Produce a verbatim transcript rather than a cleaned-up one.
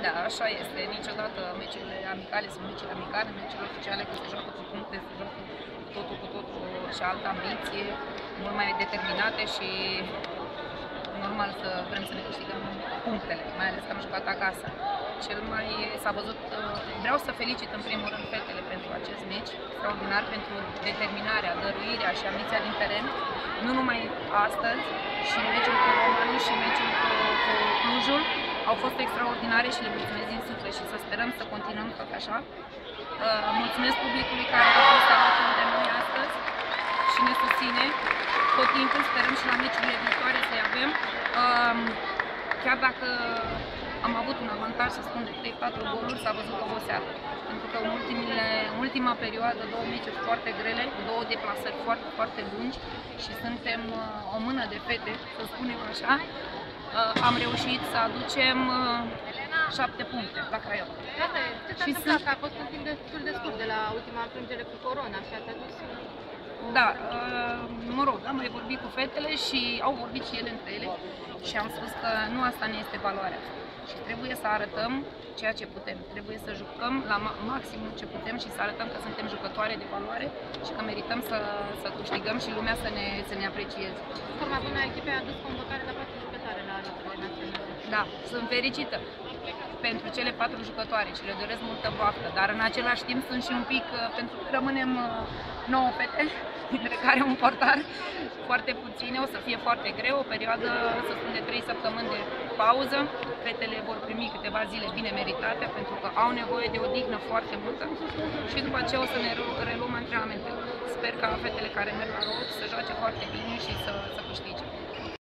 Da, așa este. Niciodată meciurile amicale sunt meciuri amicale, meciurile oficiale că se joacă cu puncte, se joacă cu totul, cu totul și altă ambiție, mult mai determinate și normal să vrem să ne câștigăm punctele, mai ales că am jucat acasă. Cel mai s-a văzut, vreau să felicit în primul rând fetele pentru acest meci, extraordinar, pentru determinarea, dăruirea și ambiția din teren, nu numai astăzi, și meciul cu Romanul și meciul cu, cu Clujul au fost extraordinare și le mulțumesc din suflet și să sperăm să continuăm tot așa. Mulțumesc publicului care a fost alături de noi astăzi și ne susține. Tot timpul sperăm și la meciurile viitoare să-i avem. Chiar dacă am avut un avantaj, să spun, de trei patru goluri, s-a văzut oboseală. Pentru că în, ultimile, în ultima perioadă, două meciuri foarte grele, două deplasări foarte, foarte lungi și suntem o mână de fete, să spunem așa, am reușit să aducem șapte puncte la Craiova. Ce s-a întâmplat? Că a fost un timp destul de scurt de la ultima înfrângere cu Corona și ați adus... Da, mă rog, am mai vorbit cu fetele și au vorbit și ele între ele și am spus că nu asta ne este valoarea. Și trebuie să arătăm ceea ce putem. Trebuie să jucăm la maximum ce putem și să arătăm că suntem jucătoare de valoare și că merităm să, să câștigăm și lumea să ne, să ne aprecieze. Forma bună a echipei a adus convocare la patru jucătoare la locurile naționale. Da, sunt fericită pentru cele patru jucătoare și le doresc multă baftă, dar în același timp sunt și un pic, pentru că rămânem nouă fete, dintre care un portar, foarte puține, o să fie foarte greu, o perioadă, să spun, de trei săptămâni de pauză. Fetele vor primi câteva zile bine meritate, pentru că au nevoie de odihnă foarte multă și după aceea o să ne reluăm antrenamentele. Sper ca fetele care merg la rot să joace foarte bine și să, să câștige.